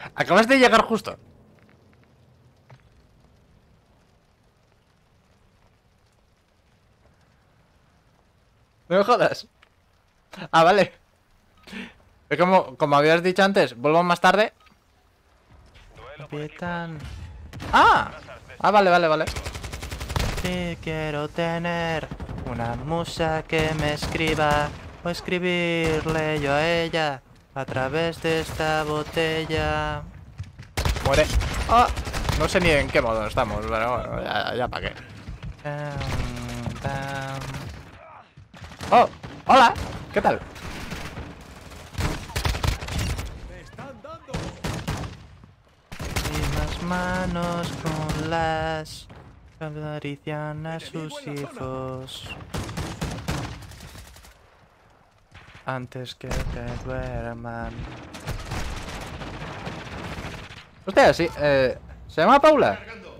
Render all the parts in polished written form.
Acabas de llegar justo. No me jodas. Ah, vale. Es como habías dicho antes, vuelvo más tarde. Capitán. ¡Ah! Ah, vale, vale, vale. Sí, quiero tener una musa que me escriba o escribirle yo a ella a través de esta botella. Muere. ¡Ah! No sé ni en qué modo estamos, pero bueno, ya para qué. ¡Oh! ¡Hola! ¿Qué tal? Mismas manos con las que acarician a sus hijos antes que duerman. Hostia, sí, ¿se llama Paula?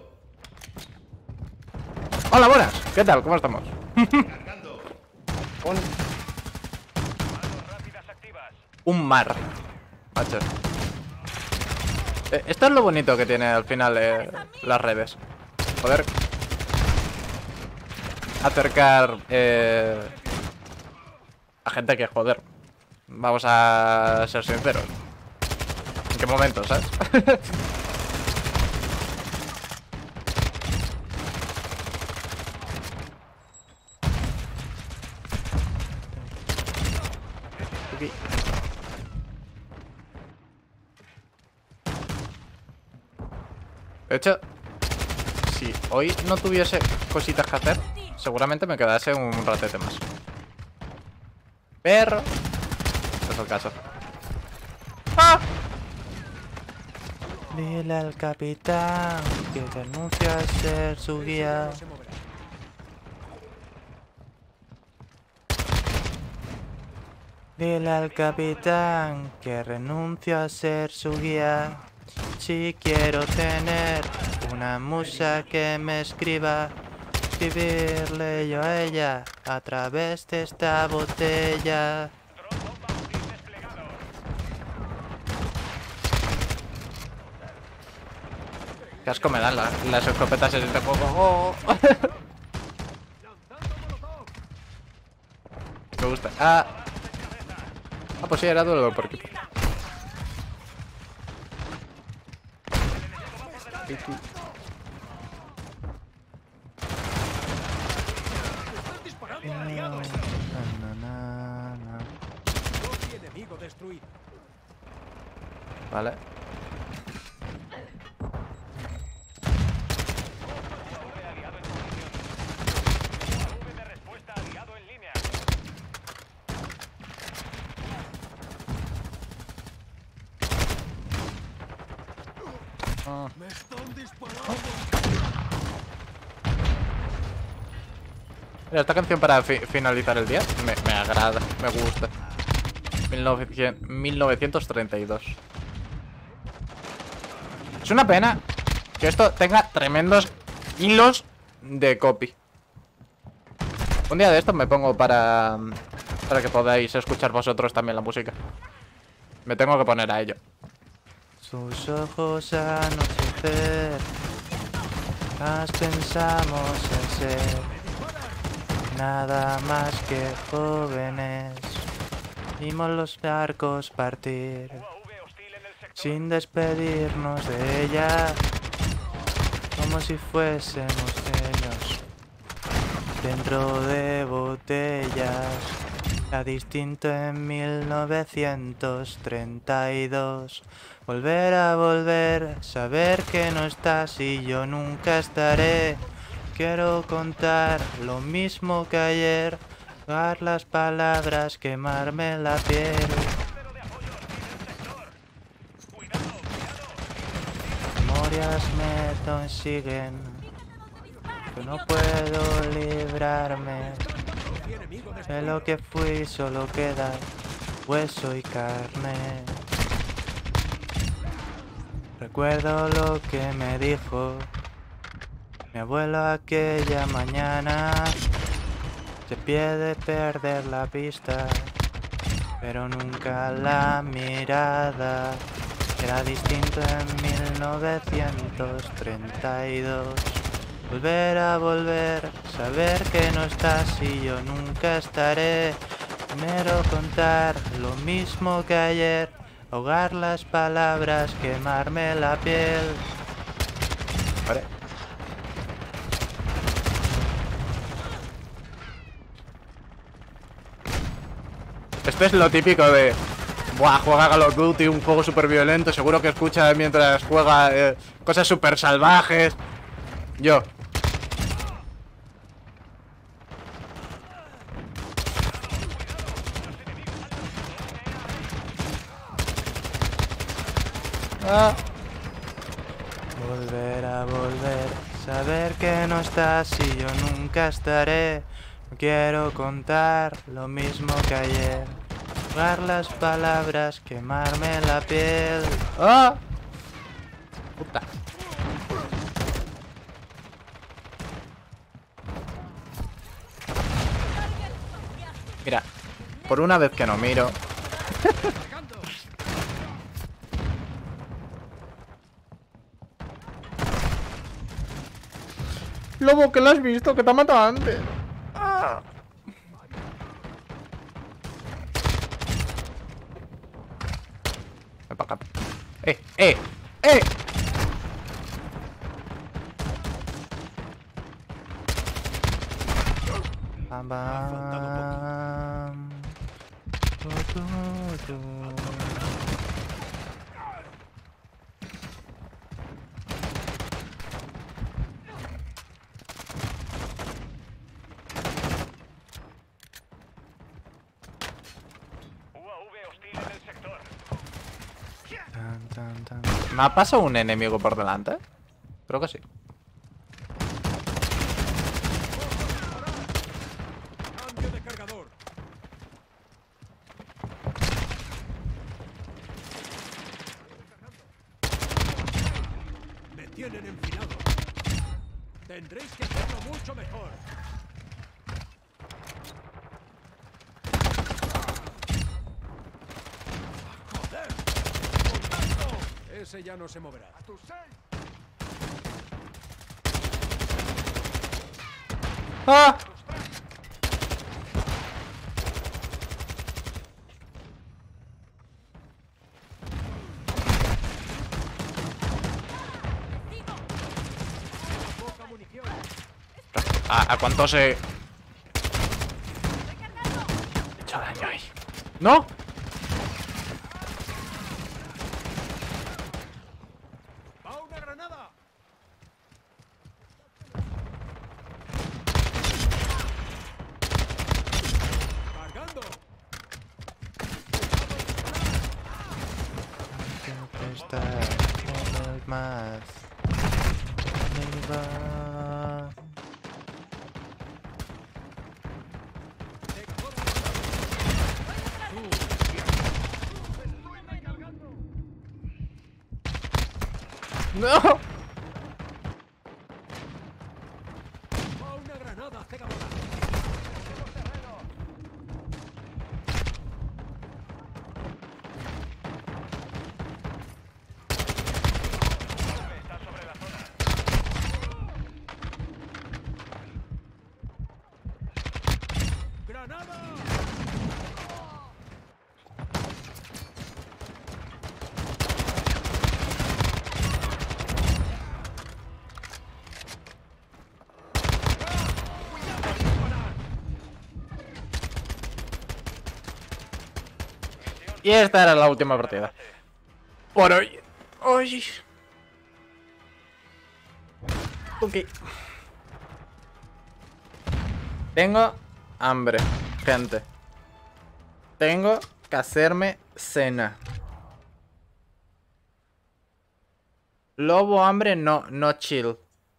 Hola, buenas. ¿Qué tal? ¿Cómo estamos? Un mar. Macho. Esto es lo bonito que tiene al final las redes. Poder acercar a gente que, joder, vamos a ser sinceros. ¿En qué momento, sabes? De hecho, si hoy no tuviese cositas que hacer, seguramente me quedase un ratete más. Pero no es el caso. ¡Ah! Dile al capitán que renuncia a ser su guía. Dile al capitán que renuncio a ser su guía. Si quiero tener una musa que me escriba, escribirle yo a ella a través de esta botella. Qué asco me dan las escopetas en este juego. Oh. Me gusta. Ah, pues sí, era duelo por equipo. Vale. Me están disparando. Mira, esta canción para finalizar el día me agrada, me gusta. 1932. Es una pena que esto tenga tremendos hilos de copy. Un día de estos me pongo para que podáis escuchar vosotros también la música. Me tengo que poner a ello. Sus ojos anochecer, más pensamos en ser nada más que jóvenes. Vimos los barcos partir sin despedirnos de ella, como si fuésemos niños dentro de botellas. Era distinto en 1932. Volver a volver, saber que no estás y yo nunca estaré. Quiero contar lo mismo que ayer, dar las palabras, quemarme la piel. Memorias me consiguen, que no puedo librarme. De lo que fui solo queda hueso y carne. Recuerdo lo que me dijo mi abuelo aquella mañana. Se pierde perder la vista, pero nunca la mirada. Era distinto en 1932. Volver a volver, saber que no estás y yo nunca estaré. Primero contar lo mismo que ayer, ahogar las palabras, quemarme la piel. Vale. Esto es lo típico de... Buah, juega Call of Duty, un juego súper violento. Seguro que escucha mientras juega cosas súper salvajes. Yo. Ah. Volver a volver, saber que no estás y yo nunca estaré. No quiero contar lo mismo que ayer. Jugar las palabras, quemarme la piel. ¡Ah! Puta. Mira, por una vez que no miro. Lobo, que lo has visto, que te ha matado antes. Ah. Ven para acá. ¡Eh! Bam, bam. Tu, tu, tu. ¿Me ha pasado un enemigo por delante? Creo que sí. Cambio de cargador. Me tienen enfilado. Tendréis que hacerlo mucho mejor. Ese ya no se moverá. ¡A tus 6! ¡Ah! Poca munición. ¿A cuánto se...? He hecho daño ahí. ¡No! Más arriba. No. Una granada cegadora. Y esta era la última partida. Por hoy. Hoy. Ok. Tengo hambre, gente. Tengo que hacerme cena. Lobo hambre, no chill.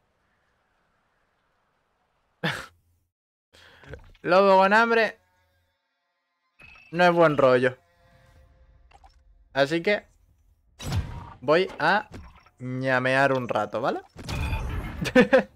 Lobo con hambre no es buen rollo. Así que voy a ñamear un rato, ¿vale?